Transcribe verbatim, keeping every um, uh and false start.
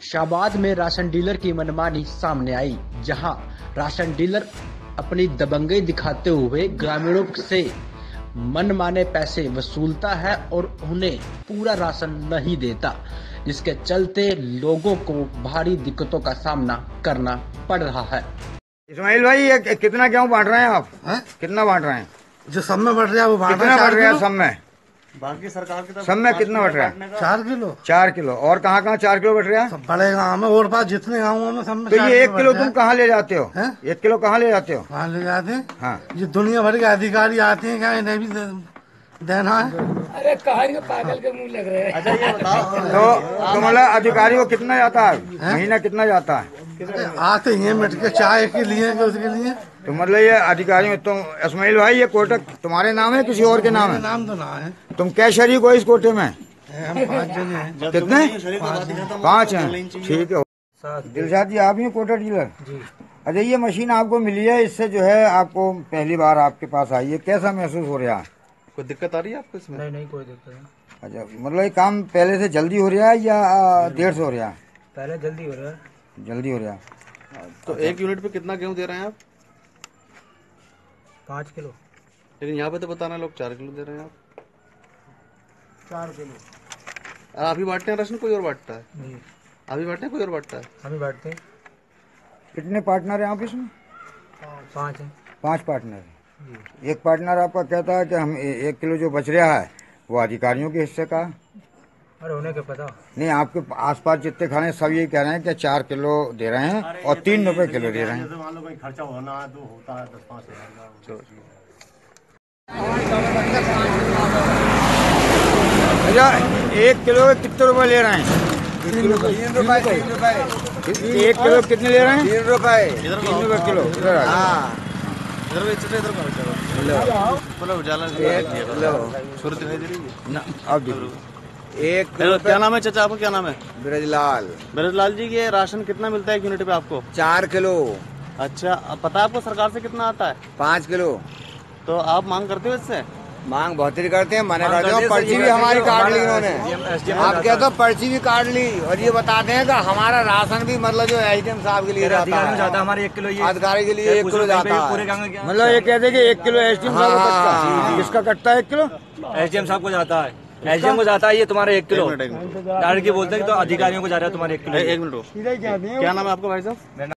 शाहबाद में ration dealer की मनमानी सामने आई, जहां राशन डीलर अपनी दबंगई दिखाते हुए ग्रामीणों से मनमाने पैसे वसूलता है और उन्हें पूरा राशन नहीं देता, जिसके चलते लोगों को भारी दिक्कतों का सामना करना पड़ रहा है। इस्माइल भाई, ये कितना गेहूँ बांट रहे हैं आप? है? कितना बांट रहे हैं? जो सब में बढ़ रहा है वो बांट कितना बढ़ रहा है सब में? बाकी सरकार की तरफ सब में कितना बढ़ रहा है? चार किलो चार किलो और कहाँ कहाँ चार किलो बढ़ रहा है? बड़े गाँव में और पास जितने गाँवों में सब में। तो ये एक किलो तुम कहाँ ले जाते हो? है? एक किलो कहाँ ले जाते हो? कहाँ ले जाते हैं? हाँ, ये दुनिया भर के अधिकारी आते हैं, क्या इन्हें भी देना है? अरे कहानी पागल के मुंह लग रहे हैं। अच्छा ये बताओ, तो तो मतलब अधिकारी को कितना जाता है? महीना कितना जाता है? आते ही मिट के चाय के लिए उसके लिए। तो मतलब ये अधिकारी तुम इस्माइल भाई, ये कोटक तुम्हारे नाम है किसी और के नाम है? नाम तो ना है। तुम क्या शरीक हो इस कोटे में? हम पाँच जने हैं। कितने? पाँच हैं, ठीक है। दिलशाद जी, आप ही कोटा डीलर? जी। अच्छा, ये मशीन आपको मिली है, इससे जो है आपको पहली बार आपके पास आई है, कैसा महसूस हो रहा है? कोई दिक्कत आ रही है आपको इसमें? नहीं नहीं कोई दिक्कत नहीं। अच्छा, मतलब ये काम पहले से जल्दी हो रहा है या देर से हो रहा है? पहले जल्दी हो रहा है। जल्दी हो रहा है। तो अच्छा। एक यूनिट पे कितना गेहूँ दे रहे हैं आप? पाँच किलो। लेकिन यहाँ पे तो बता रहे हैं लोग चार किलो दे रहे हैं आप। चार किलो। आप ही बांटते हैं राशन, कोई और बांटता है? नहीं, आप ही बांटते हैं, कोई और बांटता है? हम ही बांटते हैं। कितने पार्टनर हैं आप इसमें? पाँच हैं। पांच पार्टनर हैं। एक पार्टनर आपका कहता है कि हम ए, एक किलो जो बच रहा है वो अधिकारियों के हिस्से का। अरे उन्हें क्या पता। नहीं, आपके आसपास जितने खाने सब यही कह रहे हैं कि चार किलो दे रहे हैं और तीन रुपए किलो दे रहे हैं। खर्चा होना है तो होता है दस पाँच हजार। अच्छा, एक किलो के कितने रुपए ले रहे हैं? तीन रुपए। एक किलो कितने ले रहे हैं? तीन रुपए। तीन रुपए किलो। हाँ, अब एक क्या नाम है चाचा आपका? क्या नाम है? ब्रजलाल। ब्रजलाल जी, ये राशन कितना मिलता है एक यूनिट पे आपको? चार किलो। अच्छा, अब पता है आपको सरकार से कितना आता है? पाँच किलो। तो आप मांग करते हो इससे? मांग बहुत ही करते हैं, मना करते हैं। पर्ची भी हमारी काट ली इन्होंने। आप कहते हो पर्ची भी काट ली, और ये बताते हैं कि हमारा राशन भी मतलब जो एस डी एम साहब के लिए जाता है, हमारे एक किलो ये अधिकारी के लिए एक किलो जाता है। मतलब ये कहते हैं कि एक किलो एस डी एम साहब को कटता है। किसका कटता है एक किलो? एस डी एम साहब को जाता है। एस डी एम को जाता है ये तुम्हारे एक किलो। डायरेक्ट बोलते हैं तो अधिकारियों को जा रहा है तुम्हारे एक किलो। एक मिनट, क्या नाम है आपका भाई साहब?